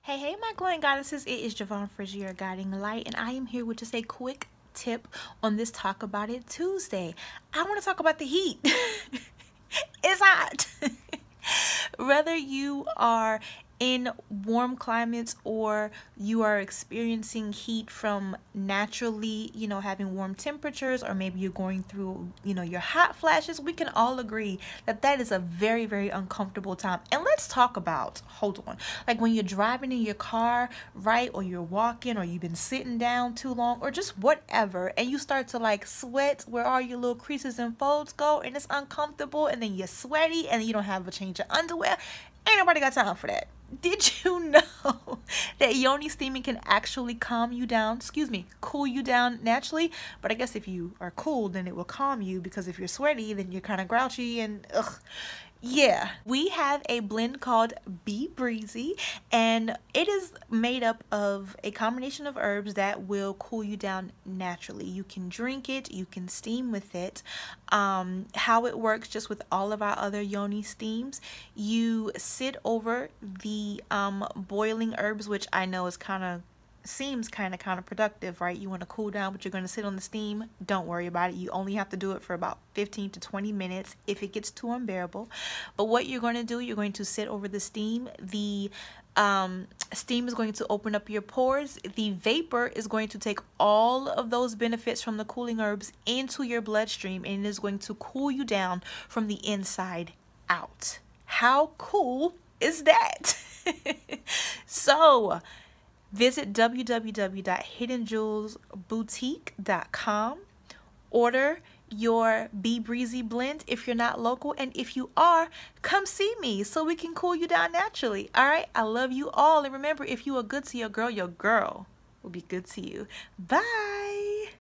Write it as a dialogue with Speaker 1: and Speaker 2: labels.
Speaker 1: Hey, my glowing goddesses, it is Javon Fridge, your guiding light, and I am here with just a quick tip on this Talk About It Tuesday. I want to talk about the heat. It's hot. Whether you are in warm climates or you are experiencing heat from naturally, having warm temperatures, or maybe you're going through, your hot flashes, we can all agree that that is a very, very uncomfortable time. And let's talk about, hold on, like when you're driving in your car, right? Or you're walking, or you've been sitting down too long, or just whatever, and you start to like sweat where all your little creases and folds go, and it's uncomfortable, and then you're sweaty, and you don't have a change of underwear. Ain't nobody got time for that. Did you know that yoni steaming can actually calm you down, cool you down naturally? But I guess if you are cool, then it will calm you, because if you're sweaty, then you're kind of grouchy and ugh. Yeah, we have a blend called Be Breezy, and it is made up of a combination of herbs that will cool you down naturally. You can drink it, you can steam with it. How it works, just with all of our other yoni steams, you sit over the boiling herbs, which I know is seems kind of counterproductive, right? You want to cool down, but you're going to sit on the steam. Don't worry about it. You only have to do it for about 15 to 20 minutes if it gets too unbearable. But what you're going to do, you're going to sit over the steam. The steam is going to open up your pores. The vapor is going to take all of those benefits from the cooling herbs into your bloodstream, and it is going to cool you down from the inside out. How cool is that? So visit www.hiddenjewelsboutique.com. Order your Be Breezy blend if you're not local, and if you are, come see me so we can cool you down naturally. All right, I love you all, and remember, if you are good to your girl will be good to you. Bye.